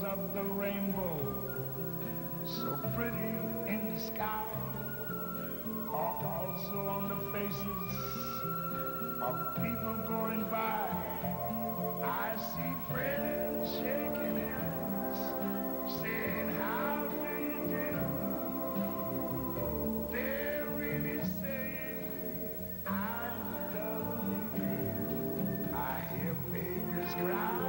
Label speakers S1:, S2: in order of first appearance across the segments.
S1: of the rainbow, so pretty in the sky, are also on the faces of people going by. I see friends shaking hands, saying, how do you do? They're really saying, I love you. I hear babies cry,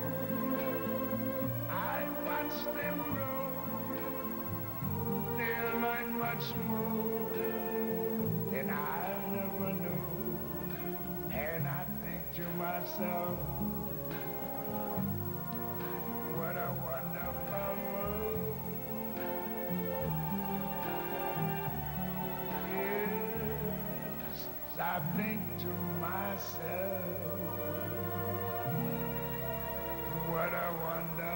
S1: I watch them grow. They'll learn much more than I never knew. And I think to myself, what a wonderful world. Yes, I think to myself, what a wonderful